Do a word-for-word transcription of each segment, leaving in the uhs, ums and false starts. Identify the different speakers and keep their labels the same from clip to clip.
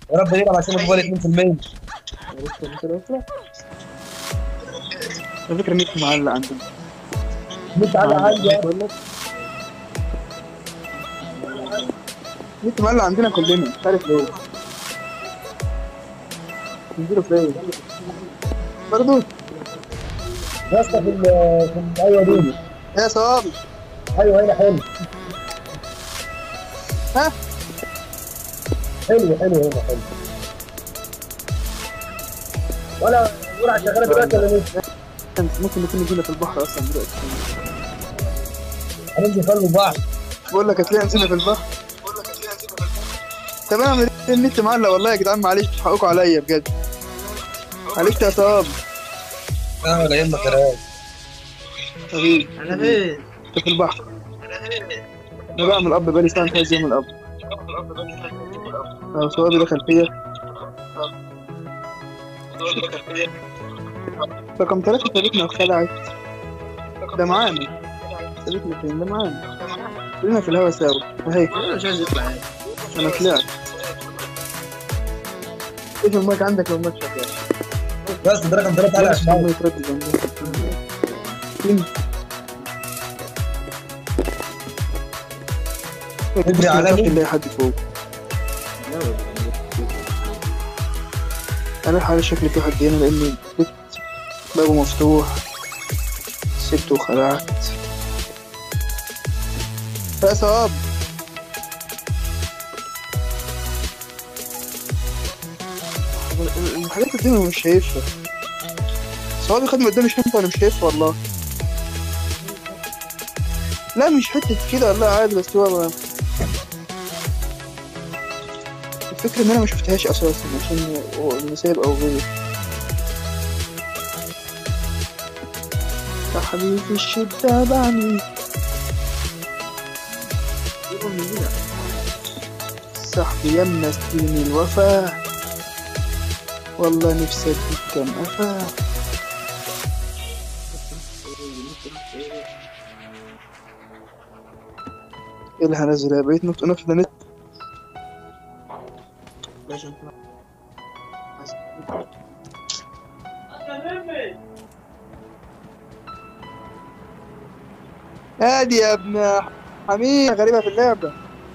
Speaker 1: يا رب يلعب عشان الموبايل اتنين في المية.
Speaker 2: عرفت انت الاخرى. على فكره نيك معلق عندنا.
Speaker 1: انت على
Speaker 2: معلق
Speaker 1: عندي
Speaker 2: انا بقول لك. نيك معلق عندنا كلنا مش عارف ليه. نزلوا فين؟ برضه.
Speaker 1: يا اسطى في ال في ال- ايوه دي.
Speaker 2: يا صاحبي.
Speaker 1: ايوه هنا حلو.
Speaker 2: ها؟
Speaker 1: حلو حلو هنا حلو. ولا الورعه شغاله دلوقتي ولا لسه؟
Speaker 2: ممكن نكون نزلنا في البحر اصلا دلوقتي.
Speaker 1: هننزل في قلب البحر.
Speaker 2: بقول لك هتلاقي نزلنا في البحر. طب انا اعمل ايه؟ النت معلق والله يا جدعان، معلش حقكم عليا بجد. معلش يا صاحبي.
Speaker 1: اه ولا يهمك يا راجل.
Speaker 2: حبيبي
Speaker 3: انا فين؟
Speaker 2: انت في البحر. انا بعمل اب بقالي ساعه مش عايز يعمل اب. اه صوابي ده خلفيه. رقم ثلاثة سابتنا وخلعت. ده معانا. سابتنا فين؟ ده معانا. كلنا في الهوا سوا اهي.
Speaker 3: انا مش عايز يطلع يعني.
Speaker 2: انا طلعت. ايش المايك عندك لو المايك شغال؟
Speaker 1: بس ده رقم ثلاثة على
Speaker 2: عشان ما
Speaker 1: عشان
Speaker 2: يتردد جنبه. فين؟
Speaker 1: ادري على
Speaker 2: مش
Speaker 1: مين؟
Speaker 2: نلاقي حد فوق. انا حالي شكلي في حد هنا لاني البيت بابه مفتوح. سبته وخلعت. يا صواب. الحاجات دي مش شايفها. صوابي خدمة قدامي شايفها ولا مش شايفها والله. لا مش حتة كده والله عادي بس هو الفكرة ان انا ما شفتهاش اساسا عشان المسايب او غيره. يا حبيبي الشدة بعني. صاحبي يمنا سنين الوفا. والله نفسي اديك كم قفا. ايه اللي هنزلها؟ بقيت نط نط ده نت. هادي يا ابن حميد غريبة في اللعبة.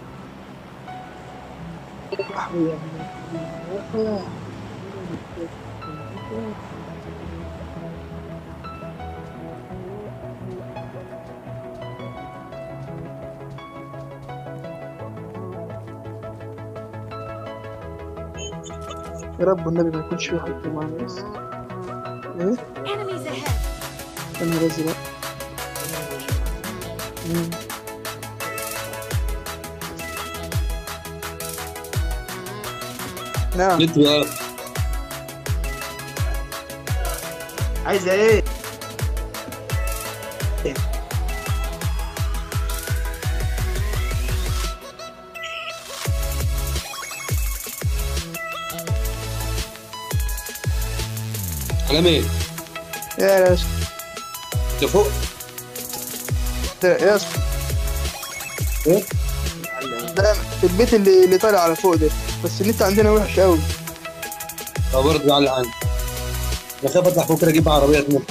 Speaker 2: صاحبي يا ابن الوفا. يا رب النبي ما يكونش في حد معانا بس. ايه؟
Speaker 4: Enemies ahead.
Speaker 2: يا نهار ازرق. مم. نعم.
Speaker 1: نت بقى.
Speaker 3: عايزه ايه؟
Speaker 1: على مين؟
Speaker 2: يا اسطى.
Speaker 1: انت فوق؟
Speaker 2: يا اسطى.
Speaker 1: ايه؟
Speaker 2: ده البيت اللي اللي طالع على فوق ده بس النت عندنا وحش قوي.
Speaker 1: اه برضه على عندي. بخاف اطلع فوق كده اجيب عربيه تنط.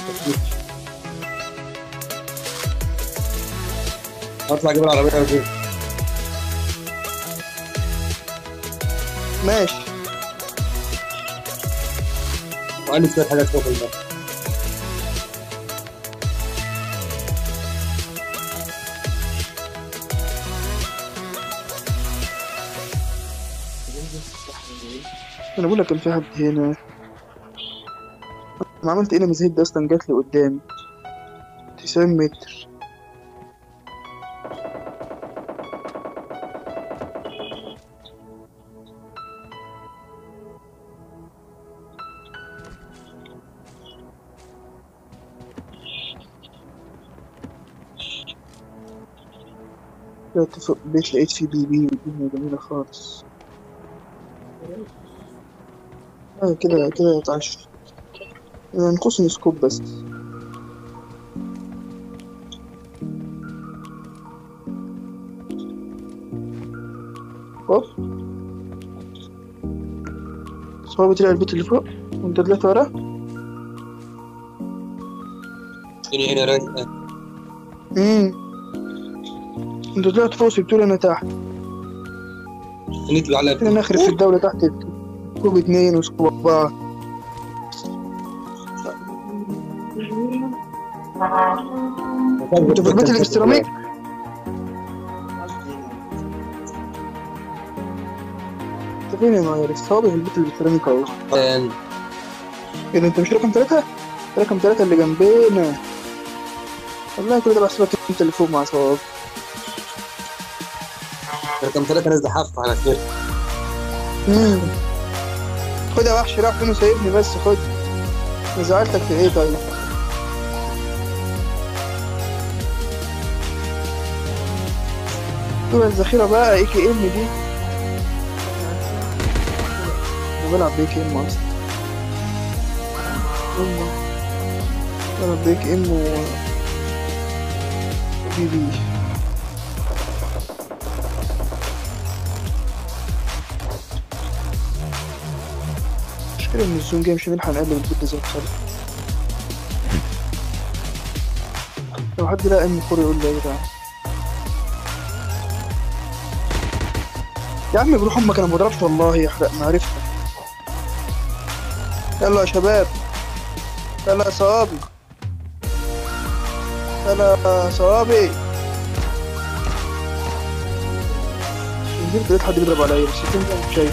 Speaker 1: اطلع اجيب العربيه وكده.
Speaker 2: ماشي.
Speaker 1: وقال لي شويه حاجات فوق الماء.
Speaker 2: انا بقول لك كان في حد هنا. انا عملت ايه لما زهقت ده اصلا جات لي قدامي تسعين متر. طلعت فوق البيت لقيت فيه بي بي والدنيا جميلة خالص. اه كده كده اتعشى. نقصني سكوب بس. هوب. صحابي طلع البيت اللي فوق وانت طلعت وراه.
Speaker 1: الدنيا هنا رايقة.
Speaker 2: امم انت طلعت فوق سبت لي انا تحت.
Speaker 1: النت بيعلق
Speaker 2: قلت لي انا اخرب في الدولة تحت كوب اتنين وسكوب اربعة. انت في البيت اللي بالسيراميك؟ انت فين يا معايا؟ صحابي في البيت اللي بالسيراميك اهو.
Speaker 1: كان
Speaker 2: ايه ده انت مش رقم ثلاثة؟ رقم ثلاثة اللي جنبينا. والله كل ده بحسبك انت اللي فوق مع صحابي.
Speaker 1: رقم ثلاثة نازل حف على خير.
Speaker 2: امم خد يا وحش راح فين وسايبني بس خد. انا زعلتك في ايه طيب؟ هو الذخيرة بقى اي كي ام دي. انا بلعب بي كي ام اصلا. بلعب بي كي ام و بي بي. المشكلة ان الزوم جاي مش هنلحق نقلب البيت زي الخرا. لو حد لقى ام كوري يقول لي يا جدعان. يا عم بروح امك انا ما بضربش والله يحرق معرفتك. يلا يا شباب. يلا يا صوابي. يلا يا صوابي. نزلت لقيت حد بيضرب عليا بس يكون مش شايف.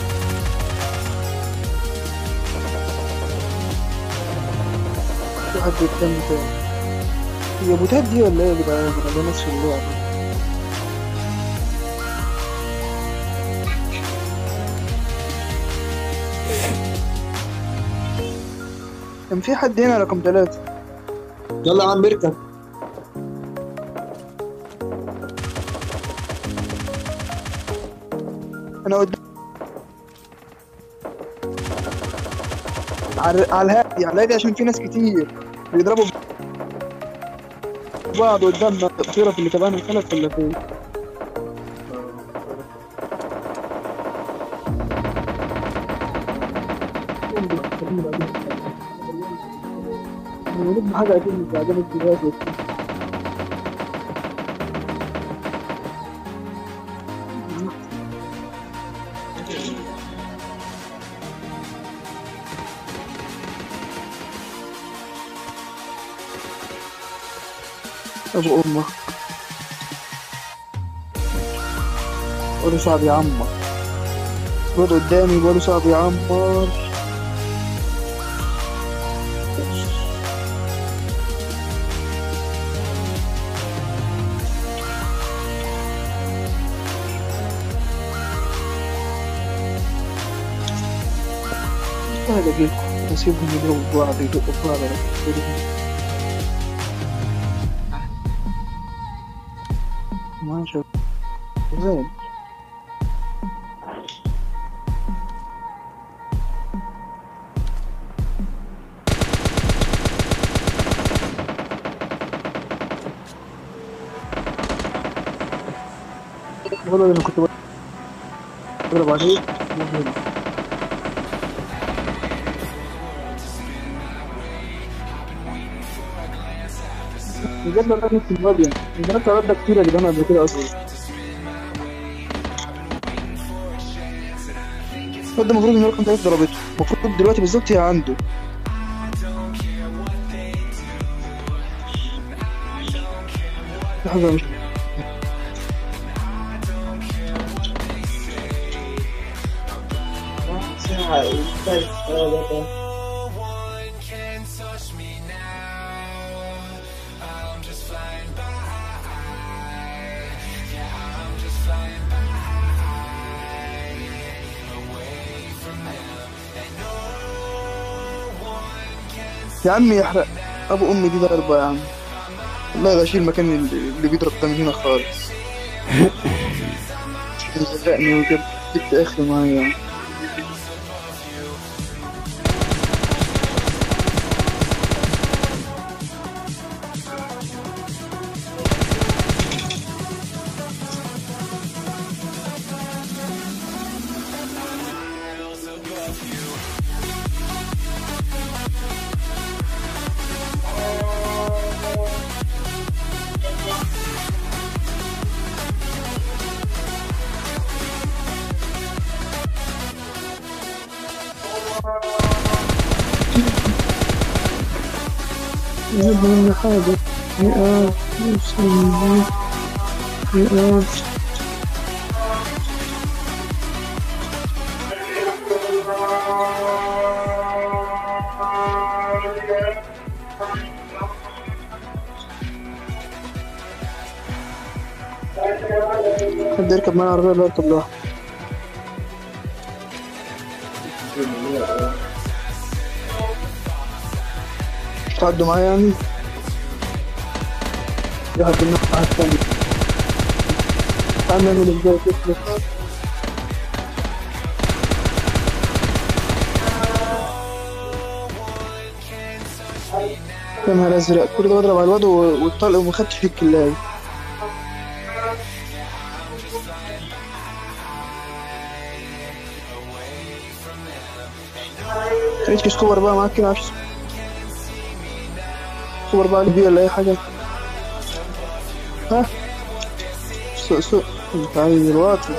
Speaker 2: في حد قدامي تاني. هي بوتات دي ولا ايه يا جدعان؟ انا ده ناس في اللعبة. كان في حد هنا رقم ثلاثة.
Speaker 1: يلا يا عم اركب.
Speaker 2: أنا قدام على على الهادي على الهادي عشان في ناس كتير بيضربوا بعض قدامنا. الأخيرة في اللي تبعنا الخلف ولا فين؟ نجيب حاجة أكيد مش عجبك دلوقتي. أبو أمك ولا صعب يا عمر. الواد قدامي ولا صعب يا عمر. هذا جيلكم نسيبهم يضربوا بعض يدقوا بعض. ما شاء الله زين. والله انا كنت بضرب عليه بجد. والله نفس الواد يعني جربت الواد ده كتير يا جدعان قبل كده اصلا. الواد ده المفروض ان رقم ثلاثة ضربته. المفروض دلوقتي بالظبط هي عنده. في حاجة مش يا عم يحرق ابو امي دي ضربة يا عم. والله بشيل المكان اللي بيضرب ده من هنا خالص. زرقني وجبت جبت اخر معايا يعني.
Speaker 4: love you.
Speaker 2: جيب مني حاجة مئات مئات مئات حد يركب معايا العربية ولا يركب لوحده؟ تعدوا معايا يعني؟ في حد من واحد تاني تعال نعمل ازاي كده. يا نهار ازرق كل ده بضرب على الواد والطلق وما خدتش فيه الكلاوي. خليك سكوبر بقى معاك كده عشان سكوبر بقى بي ولا اي حاجة. ها سوق سوق انت عايز الوقت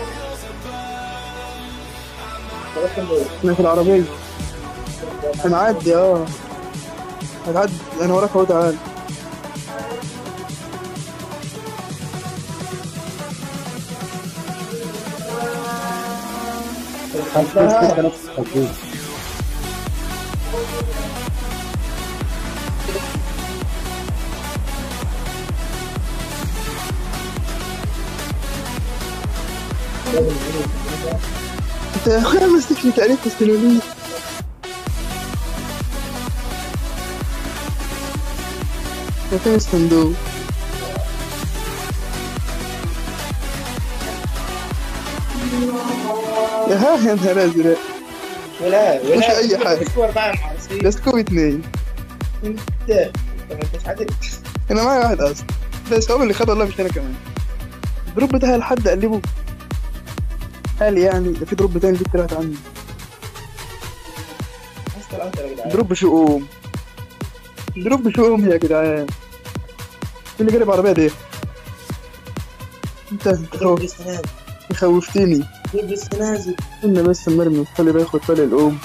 Speaker 2: انا في العربية هنعدي اه هنعدي انا وراك اهو تعال. انت يا اخويا ماسكني تعريف السلولية. يا فين الصندوق؟ يا ها يا نهار ازرق
Speaker 3: ولا ولا
Speaker 2: مش اي حاجة.
Speaker 3: الصور بقى المعرسين
Speaker 2: ده سكوب اتنين.
Speaker 3: انت طب انت مش عادل.
Speaker 2: انا معايا واحد اصلا بس هو اللي خد والله مش انا كمان. الدروب ده لحد اقلبه قال يعني ده في دروب تاني دي طلعت عني. دروب شؤوم دروب شؤوم يا جدعان. مين اللي جرب عربية دي؟ انت انت خوف- خوفتني.
Speaker 3: بس نازل
Speaker 2: انا بس مرمي خلي باخد بالي الام.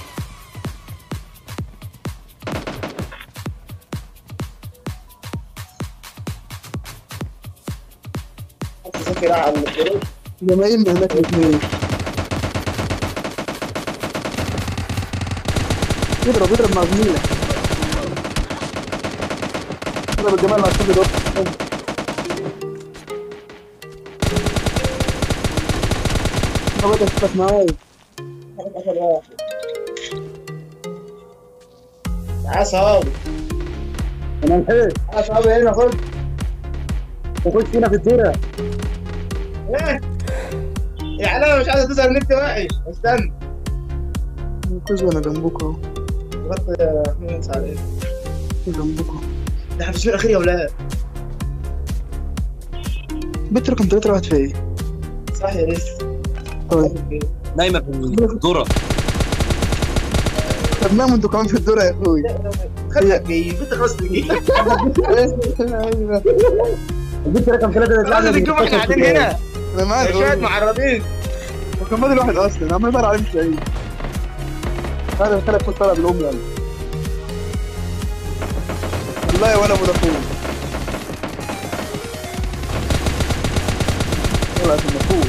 Speaker 3: سافر على الخروج.
Speaker 2: زمايلنا هناك الاثنين. يضرب يضرب مع زميله. يضرب الجمال على الشغل ده. ما بدأت تفتح معايا.
Speaker 3: تعال صحابي
Speaker 1: انا الحين
Speaker 3: تعال صحابي هنا خد.
Speaker 1: تخش فينا في الديره.
Speaker 3: ايه يعني انا مش عايز تظهر نت وحش. استنى
Speaker 2: كويس وانا جنبك اهو.
Speaker 3: غطي يا مهندس على ايه؟
Speaker 2: جنبك اهو.
Speaker 3: ده احنا في السوق الاخير يا ولاد.
Speaker 2: بنت رقم ثلاثة راحت فين؟
Speaker 3: صح يا لسه.
Speaker 2: طيب
Speaker 1: نايمه في الدوره.
Speaker 2: طب ناموا انتوا كمان في الدورة يا اخوي.
Speaker 3: خدك جاي بنت خلاص تجي.
Speaker 2: ايوه
Speaker 1: البنت رقم ثلاثه
Speaker 3: لازم الجمعة احنا قاعدين هنا
Speaker 2: انا معاك
Speaker 3: شوية معرضين.
Speaker 2: وكان فاضل واحد اصلا عمال يدور عليه مش لاقيه. هذا الخلق كنت طالع بالام يعني. والله وانا مدفون. والله في المفروض.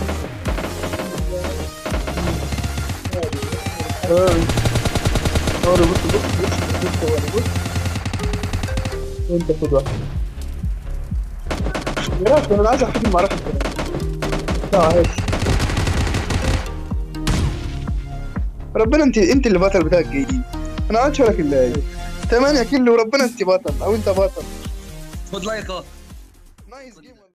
Speaker 2: اه بص بص بص بص بص انت خد واحد. يا راجل انا عايز احكي المعركه كده. اه هيك ربنا انت انت اللي بطل بتاعك جايين. انا عادش ولا كلاي ثمانية كيلو وربنا انت بطل او انت بطل.
Speaker 1: خد لايك اهو.
Speaker 2: نايس جيم.